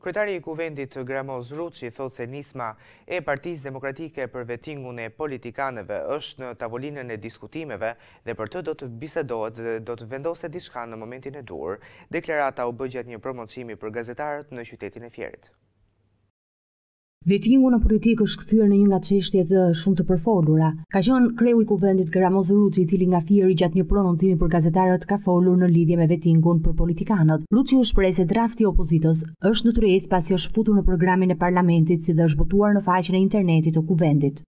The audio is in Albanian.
Kryetari i Kuvendit Gramoz Ruçi thotë se nisma e Partisë Demokratike për vettingun e politikanëve është në tavolinën e diskutimeve dhe për të do të bisedohet dhe do të vendoset diçka në momentin e duhur. Deklarata u bë gjatë një promoncimi për gazetarët në qytetin e Fierit. Vettingu në politikë është kthyer në një nga çështjet shumë të përfolura. Ka qenë kreu i Kuvendit Gramoz Ruçi, i cili nga Fieri gjatë një prononcimi për gazetarët ka folur në lidhje me vettingun për politikanët. Ruçi u shpreh se drafti i opozitës është ndërtues pasi është futur në programin e parlamentit si dhe është botuar në faqen e internetit të Kuvendit.